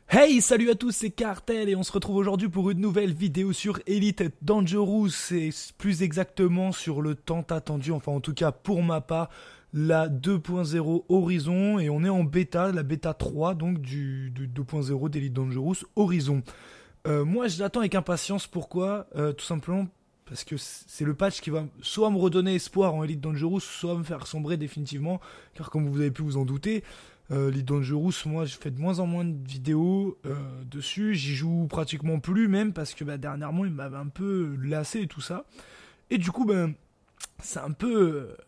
Hey, salut à tous, c'est Cartel et on se retrouve aujourd'hui pour une nouvelle vidéo sur Elite Dangerous et plus exactement sur le tant attendu, enfin en tout cas pour ma part, la 2.0 Horizon et on est en bêta, la bêta 3 donc du 2.0 d'Elite Dangerous Horizon. Moi je l'attends avec impatience, pourquoi tout simplement parce que c'est le patch qui va soit me redonner espoir en Elite Dangerous, soit me faire sombrer définitivement, car comme vous avez pu vous en douter, Elite Dangerous, moi je fais de moins en moins de vidéos dessus, j'y joue pratiquement plus même, parce que dernièrement il m'avait un peu lassé et tout ça, et du coup c'est un peu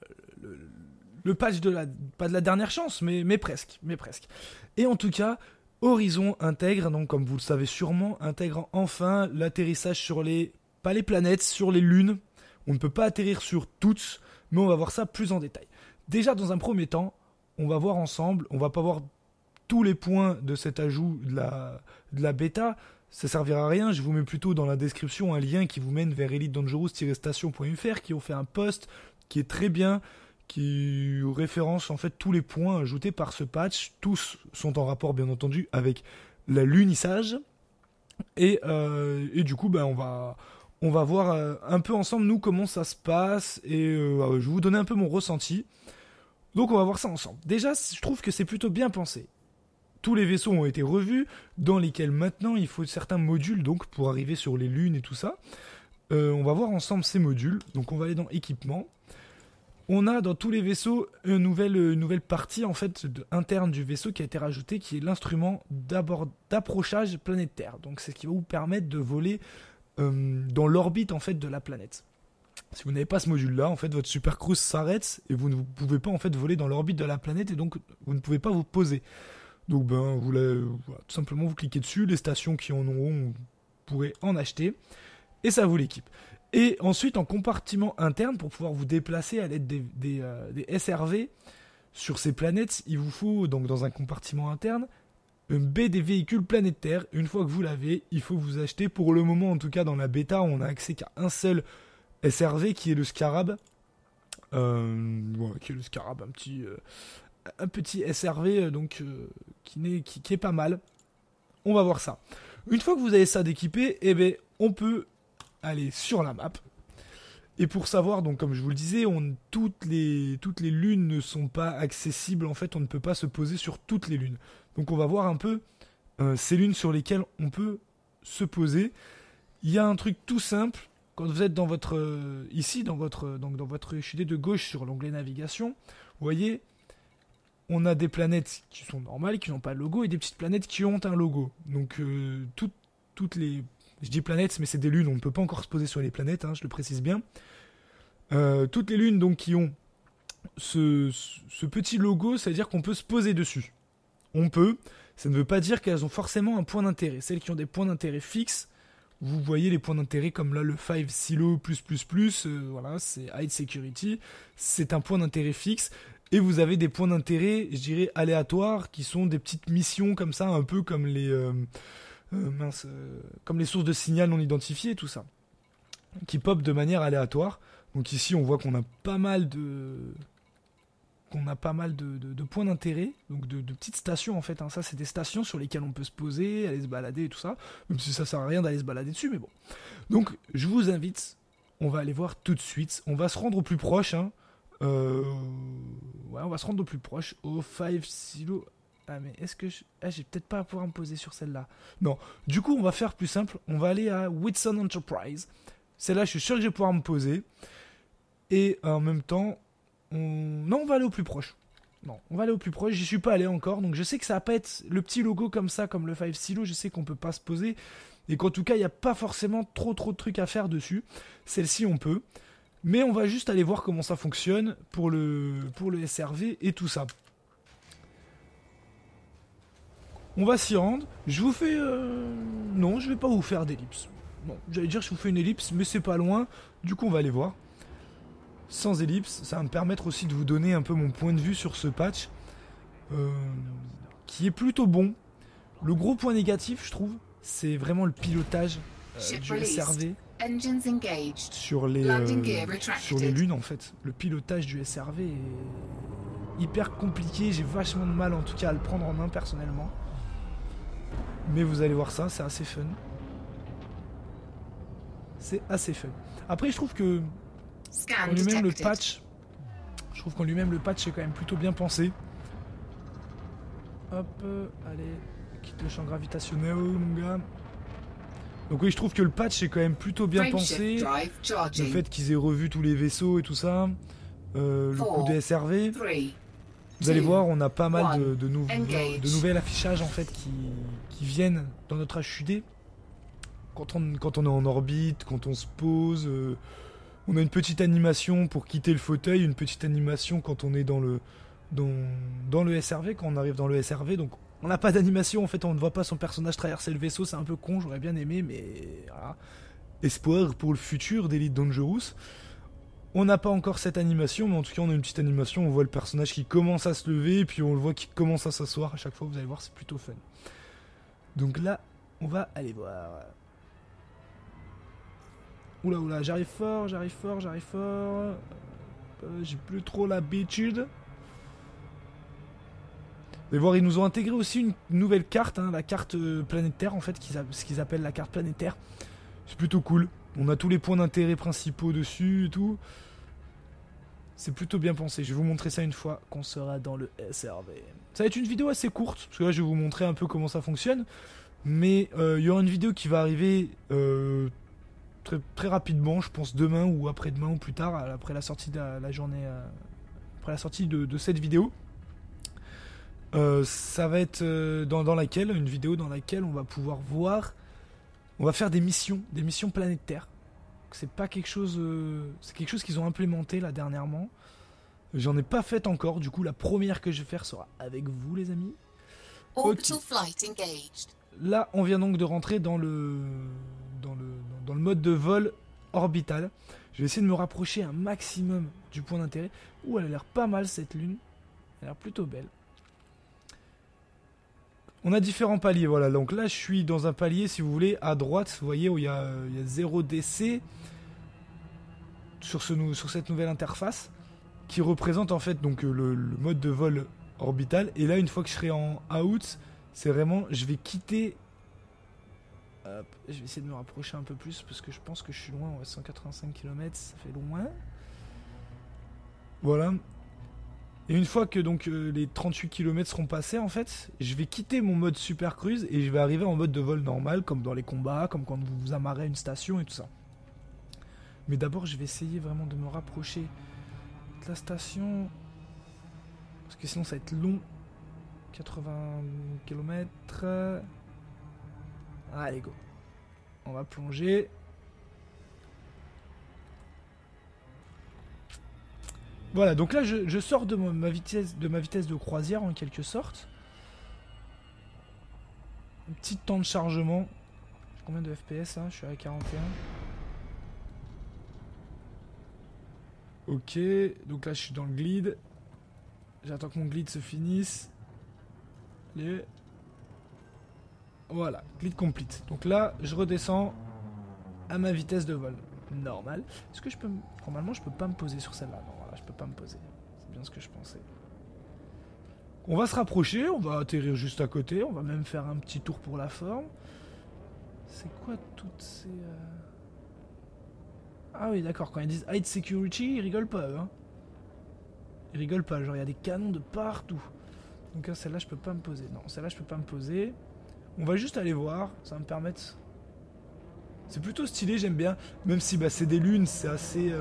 le patch de la, pas de la dernière chance, mais presque, Et en tout cas, Horizon intègre, donc comme vous le savez sûrement, intègre enfin l'atterrissage sur les, pas les planètes, sur les lunes. On ne peut pas atterrir sur toutes, mais on va voir ça plus en détail. Déjà dans un premier temps, on va voir ensemble, on va pas voir tous les points de cet ajout de la bêta, ça servira à rien, je vous mets plutôt dans la description un lien qui vous mène vers elitedangerous-station.fr qui ont fait un post qui est très bien, qui référence en fait tous les points ajoutés par ce patch, tous sont en rapport bien entendu avec l'alunissage, et du coup on va voir un peu ensemble nous comment ça se passe, et je vais vous donner un peu mon ressenti. Donc on va voir ça ensemble. Déjà, je trouve que c'est plutôt bien pensé. Tous les vaisseaux ont été revus, dans lesquels maintenant il faut certains modules donc pour arriver sur les lunes et tout ça. On va voir ensemble ces modules. Donc on va aller dans équipement. On a dans tous les vaisseaux une nouvelle partie en fait interne du vaisseau qui a été rajoutée, qui est l'instrument d'approchage planétaire. Donc c'est ce qui va vous permettre de voler dans l'orbite en fait de la planète. Si vous n'avez pas ce module-là, en fait, votre Super Cruise s'arrête et vous ne pouvez pas en fait voler dans l'orbite de la planète, et donc vous ne pouvez pas vous poser. Donc voilà, tout simplement vous cliquez dessus, les stations qui en auront, vous pourrez en acheter et ça vous l'équipe. Et ensuite en compartiment interne, pour pouvoir vous déplacer à l'aide des SRV sur ces planètes, il vous faut donc dans un compartiment interne un baie des véhicules planétaires. Une fois que vous l'avez, il faut vous acheter. Pour le moment, en tout cas dans la bêta, on n'a accès qu'à un seul SRV qui est le Scarab, qui est le Scarab, un petit SRV donc qui est pas mal. On va voir ça. Une fois que vous avez ça d'équipé, eh ben on peut aller sur la map. Et pour savoir, donc comme je vous le disais, toutes les lunes ne sont pas accessibles. En fait, on ne peut pas se poser sur toutes les lunes. Donc on va voir un peu ces lunes sur lesquelles on peut se poser. Il y a un truc tout simple. Quand vous êtes dans votre ici dans votre échidé de gauche sur l'onglet navigation, vous voyez, on a des planètes qui sont normales, qui n'ont pas de logo, et des petites planètes qui ont un logo. Donc toutes les, je dis planètes, mais c'est des lunes, on ne peut pas encore se poser sur les planètes, je le précise bien. Toutes les lunes donc qui ont ce petit logo, ça veut dire qu'on peut se poser dessus. On peut, ça ne veut pas dire qu'elles ont forcément un point d'intérêt. Celles qui ont des points d'intérêt fixes, vous voyez les points d'intérêt comme là le 5 silo voilà, c'est high security, c'est un point d'intérêt fixe, et vous avez des points d'intérêt, je dirais aléatoires, qui sont des petites missions comme ça, un peu comme comme les sources de signal non identifiées, tout ça, qui pop de manière aléatoire. Donc ici on voit qu'on a pas mal de points d'intérêt, donc de petites stations en fait, ça c'est des stations sur lesquelles on peut se poser, aller se balader et tout ça, même si ça sert à rien d'aller se balader dessus, mais bon. Donc je vous invite, on va aller voir tout de suite, on va se rendre au plus proche, on va se rendre au plus proche, au 5 silo. Ah mais est-ce que j'ai peut-être pas à pouvoir me poser sur celle-là. Non, du coup on va faire plus simple, on va aller à Whitson Enterprise, celle-là je suis sûr que je vais pouvoir me poser, et en même temps non, on va aller au plus proche. Non, on va aller au plus proche, j'y suis pas allé encore, donc je sais que ça va pas être le petit logo comme ça, comme le 5 silo, je sais qu'on peut pas se poser, et qu'en tout cas, il n'y a pas forcément trop de trucs à faire dessus. Celle-ci, on peut. Mais on va juste aller voir comment ça fonctionne pour le SRV et tout ça. On va s'y rendre. Je vous fais... Non, je vais pas vous faire d'ellipse. Non, j'allais dire que je vous fais une ellipse, mais c'est pas loin. Du coup, on va aller voir. Sans ellipse, ça va me permettre aussi de vous donner un peu mon point de vue sur ce patch, qui est plutôt bon. Le gros point négatif, je trouve, c'est vraiment le pilotage du SRV sur les lunes en fait. Le pilotage du SRV est hyper compliqué, j'ai vachement de mal en tout cas à le prendre en main personnellement. Mais vous allez voir ça, c'est assez fun. C'est assez fun. Après, je trouve que en lui-même le patch, est quand même plutôt bien pensé. Hop, allez, quitte le champ gravitationnel, mon gars. Donc oui, je trouve que le patch est quand même plutôt bien pensé. Le fait qu'ils aient revu tous les vaisseaux et tout ça. Le coup de SRV. Vous allez voir, on a pas mal de nouvel affichage en fait qui viennent dans notre HUD. Quand on est en orbite, quand on se pose, on a une petite animation pour quitter le fauteuil, une petite animation quand on est dans le SRV, quand on arrive dans le SRV. Donc on n'a pas d'animation en fait, on ne voit pas son personnage traverser le vaisseau, c'est un peu con, j'aurais bien aimé, mais voilà. Espoir pour le futur d'Elite Dangerous. On n'a pas encore cette animation, mais en tout cas on a une petite animation, on voit le personnage qui commence à se lever, puis on le voit qui commence à s'asseoir à chaque fois, vous allez voir, c'est plutôt fun. Donc là, on va aller voir. Oula, j'arrive fort. J'ai plus trop l'habitude. Vous allez voir, ils nous ont intégré aussi une nouvelle carte, hein, la carte planétaire en fait, ce qu'ils appellent la carte planétaire. C'est plutôt cool. On a tous les points d'intérêt principaux dessus et tout. C'est plutôt bien pensé. Je vais vous montrer ça une fois qu'on sera dans le SRV. Ça va être une vidéo assez courte, parce que là je vais vous montrer un peu comment ça fonctionne. Mais il y aura une vidéo qui va arriver très rapidement, je pense demain ou après-demain ou plus tard, après la sortie de la journée, après la sortie de cette vidéo. Ça va être une vidéo dans laquelle on va pouvoir voir, on va faire des missions planétaires. C'est pas quelque chose, c'est quelque chose qu'ils ont implémenté là dernièrement. J'en ai pas fait encore, du coup la première que je vais faire sera avec vous les amis. Okay. Là on vient donc de rentrer dans le mode de vol orbital. Je vais essayer de me rapprocher un maximum du point d'intérêt. Ouh, elle a l'air pas mal cette lune, elle a l'air plutôt belle. On a différents paliers, voilà. Donc là, je suis dans un palier, si vous voulez, à droite, vous voyez, où il y a 0 DC sur cette nouvelle interface, qui représente en fait donc le mode de vol orbital. Et là, une fois que je serai en out, c'est vraiment, je vais quitter. Hop, je vais essayer de me rapprocher un peu plus parce que je pense que je suis loin. Ouais, 185 km, ça fait loin. Voilà. Et une fois que donc les 38 km seront passés, en fait, je vais quitter mon mode super cruise et je vais arriver en mode de vol normal, comme dans les combats, comme quand vous vous amarrez à une station et tout ça. Mais d'abord, je vais essayer vraiment de me rapprocher de la station, parce que sinon ça va être long. 80 km. Allez, go. On va plonger. Voilà, donc là je sors de ma vitesse de croisière en quelque sorte. Un petit temps de chargement. Combien de FPS là? Je suis à 41. Ok, donc là je suis dans le glide. J'attends que mon glide se finisse. Allez. Voilà, glide complete. Donc là je redescends à ma vitesse de vol normale. Est-ce que je peux... Normalement je peux pas me poser sur celle-là. Non, voilà, je peux pas me poser. C'est bien ce que je pensais. On va se rapprocher, on va atterrir juste à côté. On va même faire un petit tour pour la forme. C'est quoi toutes ces... Ah oui d'accord, quand ils disent High Security, ils rigolent pas hein. Ils rigolent pas, genre il y a des canons de partout. Donc là celle-là je peux pas me poser. Non, celle-là je peux pas me poser. On va juste aller voir, ça va me permettre... C'est plutôt stylé, j'aime bien. Même si bah, c'est des lunes, c'est assez...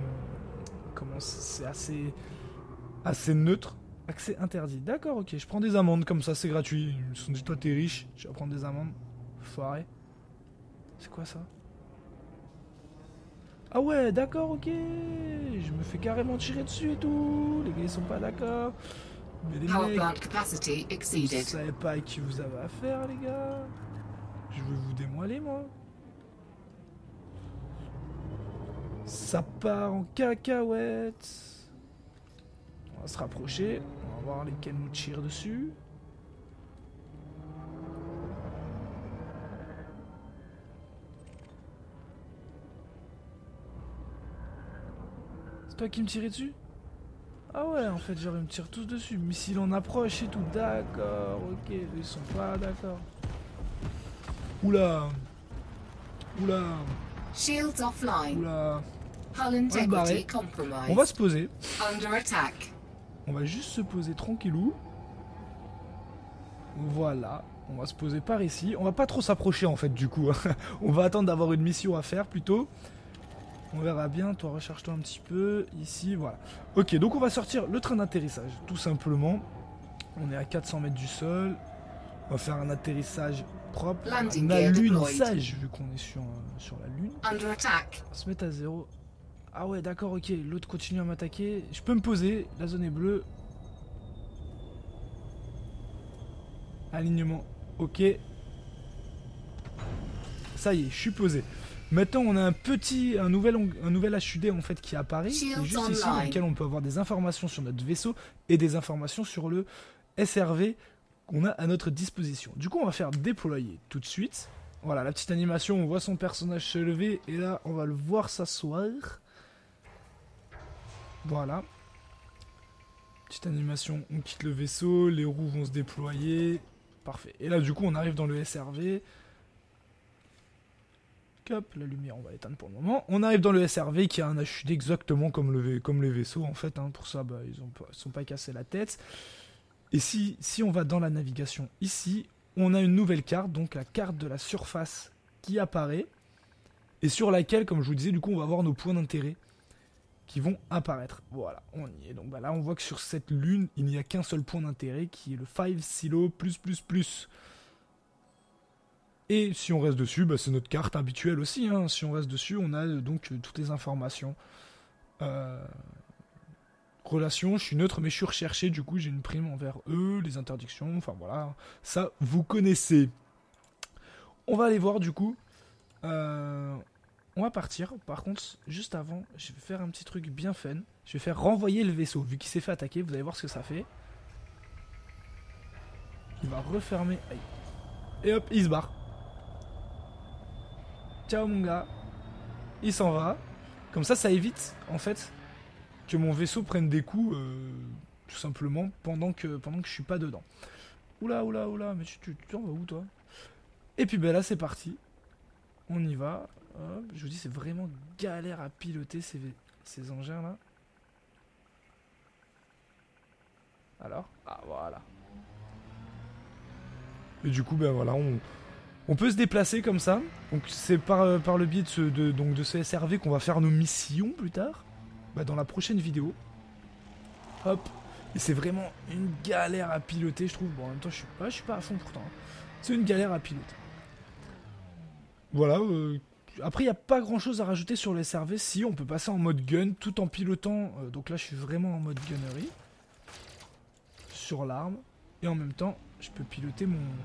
c'est assez neutre. Accès interdit. D'accord, ok. Je prends des amendes comme ça, c'est gratuit. Ils me sont dit, toi t'es riche, tu vas prendre des amendes. Foiré. C'est quoi ça? Ah ouais, d'accord, ok. Je me fais carrément tirer dessus et tout. Les gars, ils sont pas d'accord. Mais les mecs, vous savez pas à qui vous avez affaire, les gars. Je vais vous démoiler, moi. Ça part en cacahuète. On va se rapprocher. On va voir lesquels nous tirent dessus. C'est toi qui me tirais dessus? Ah ouais, en fait, genre, ils me tirent tous dessus. Missile en approche et tout. D'accord, ok. Ils sont pas d'accord. Oula. Oula. Shields offline. Oula. Hull integrity compromised. On va se poser. Under attack. On va juste se poser tranquillou. Voilà. On va se poser par ici. On va pas trop s'approcher en fait du coup. On va attendre d'avoir une mission à faire plutôt. On verra bien. Toi recharge-toi un petit peu. Ici, voilà. Ok, donc on va sortir le train d'atterrissage. Tout simplement. On est à 400 mètres du sol. On va faire un atterrissage propre. Landing Un gear deployed. alunissage vu qu'on est sur la lune. Under attack. On va se mettre à 0. Ah ouais, d'accord, ok. L'autre continue à m'attaquer. Je peux me poser. La zone est bleue. Alignement. Ok. Ça y est, je suis posé. Maintenant, on a un nouvel HUD en fait qui apparaît. C'est Shields juste ici, dans online. lequel on peut avoir des informations sur notre vaisseau et des informations sur le SRV qu'on a à notre disposition. Du coup, on va faire déployer tout de suite. Voilà, la petite animation, on voit son personnage se lever et là, on va le voir s'asseoir. Voilà. Petite animation, on quitte le vaisseau, les roues vont se déployer. Parfait. Et là, du coup, on arrive dans le SRV. Hop, la lumière, on va l'éteindre pour le moment. On arrive dans le SRV qui a un HUD exactement comme les vaisseaux, en fait. Hein. Pour ça, bah, ils sont pas cassés la tête. Et si on va dans la navigation ici, on a une nouvelle carte, donc la carte de la surface qui apparaît. Et sur laquelle, comme je vous disais, du coup, on va avoir nos points d'intérêt qui vont apparaître. Voilà, on y est. Donc bah, là, on voit que sur cette lune, il n'y a qu'un seul point d'intérêt qui est le 5 Silo+++. Et si on reste dessus, bah, c'est notre carte habituelle aussi. Hein. Si on reste dessus, on a donc toutes les informations. Relation, je suis neutre, mais je suis recherché. Du coup, j'ai une prime envers eux, les interdictions. Enfin voilà, ça, vous connaissez. On va aller voir du coup. On va partir. Par contre, juste avant, je vais faire un petit truc bien fun. Je vais faire renvoyer le vaisseau. Vu qu'il s'est fait attaquer, vous allez voir ce que ça fait. Il va refermer. Aïe. Et hop, il se barre. Ciao mon gars. Il s'en va. Comme ça évite en fait que mon vaisseau prenne des coups tout simplement pendant que je suis pas dedans. Oula, oula, oula, mais tu en vas où toi? Et puis ben là c'est parti. On y va. Hop, je vous dis c'est vraiment galère à piloter ces engins là. Alors, ah voilà. Et du coup ben voilà, on peut se déplacer comme ça. Donc c'est par le biais de ce SRV qu'on va faire nos missions plus tard. Bah, dans la prochaine vidéo. Hop. Et c'est vraiment une galère à piloter, je trouve. Bon, en même temps, je suis pas à fond pourtant. Hein. C'est une galère à piloter. Voilà. Après, il n'y a pas grand chose à rajouter sur le SRV. Si, on peut passer en mode gun tout en pilotant. Donc là, je suis vraiment en mode gunnery. Sur l'arme. Et en même temps, je peux piloter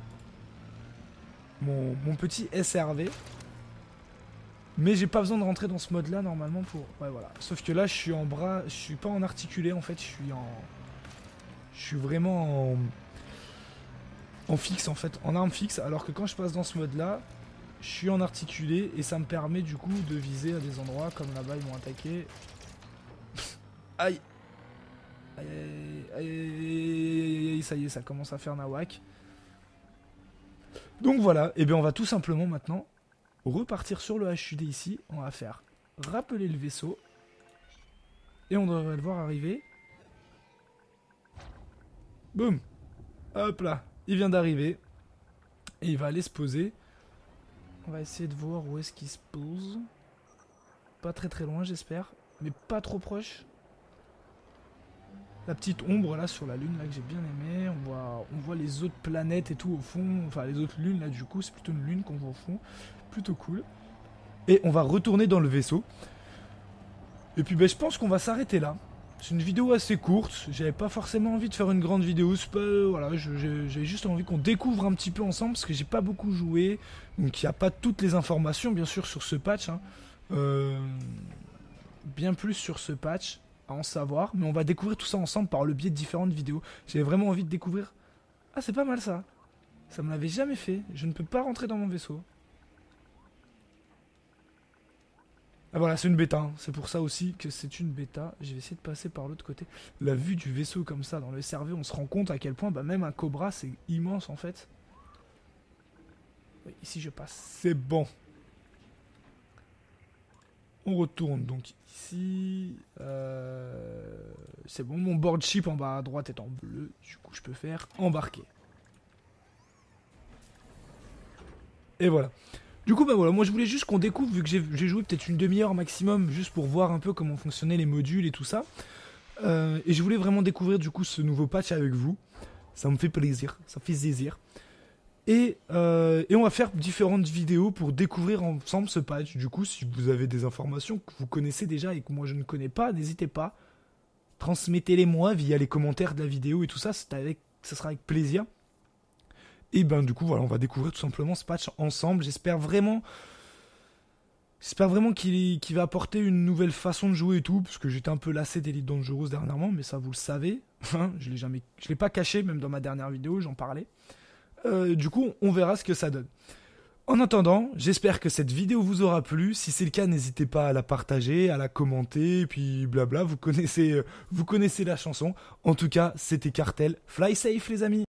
mon petit SRV. Mais j'ai pas besoin de rentrer dans ce mode là normalement pour... Ouais voilà. Sauf que là je suis en bras, je suis pas en articulé en fait, je suis vraiment en fixe en fait, en arme fixe. Alors que quand je passe dans ce mode là, je suis en articulé et ça me permet du coup de viser à des endroits comme là-bas ils m'ont attaqué. Aïe. Aïe, aïe, aïe, aïe, ça y est, ça commence à faire nawak. Donc voilà, et bien on va tout simplement maintenant repartir sur le HUD ici. On va faire rappeler le vaisseau. Et on devrait le voir arriver. Boum. Hop là, il vient d'arriver. Et il va aller se poser. On va essayer de voir où est-ce qu'il se pose. Pas très très loin j'espère. Mais pas trop proche. La petite ombre là sur la lune là que j'ai bien aimé. On voit les autres planètes et tout au fond. Enfin les autres lunes là du coup. C'est plutôt une lune qu'on voit au fond. Plutôt cool. Et on va retourner dans le vaisseau. Et puis ben, je pense qu'on va s'arrêter là. C'est une vidéo assez courte. J'avais pas forcément envie de faire une grande vidéo. C'est pas, voilà, j'avais juste envie qu'on découvre un petit peu ensemble. Parce que j'ai pas beaucoup joué. Donc il n'y a pas toutes les informations bien sûr sur ce patch. Hein. Bien plus sur ce patch à en savoir. Mais on va découvrir tout ça ensemble par le biais de différentes vidéos. J'avais vraiment envie de découvrir. Ah c'est pas mal ça. Ça me l'avait jamais fait. Je ne peux pas rentrer dans mon vaisseau. Ah voilà, c'est une bêta, hein. C'est pour ça aussi que c'est une bêta. Je vais essayer de passer par l'autre côté. La vue du vaisseau comme ça dans le SRV, on se rend compte à quel point bah, même un Cobra c'est immense en fait. Oui, ici je passe, c'est bon. On retourne donc ici. C'est bon, mon board ship en bas à droite est en bleu. Du coup, je peux faire embarquer. Et voilà. Du coup, bah voilà, moi je voulais juste qu'on découvre, vu que j'ai joué peut-être une demi-heure maximum, juste pour voir un peu comment fonctionnaient les modules et tout ça. Et je voulais vraiment découvrir du coup ce nouveau patch avec vous. Ça me fait plaisir, ça fait plaisir. Et on va faire différentes vidéos pour découvrir ensemble ce patch. Du coup, si vous avez des informations que vous connaissez déjà et que moi je ne connais pas, n'hésitez pas. Transmettez-les moi via les commentaires de la vidéo et tout ça, ça sera avec plaisir. Et ben du coup voilà, on va découvrir tout simplement ce patch ensemble. J'espère vraiment qu'il va apporter une nouvelle façon de jouer et tout, parce que j'étais un peu lassé d'Elite Dangerous dernièrement, mais ça vous le savez. Je l'ai pas caché, même dans ma dernière vidéo, j'en parlais. Du coup, on verra ce que ça donne. En attendant, j'espère que cette vidéo vous aura plu. Si c'est le cas, n'hésitez pas à la partager, à la commenter, et puis blabla, vous connaissez la chanson. En tout cas, c'était Cartel. Fly safe les amis!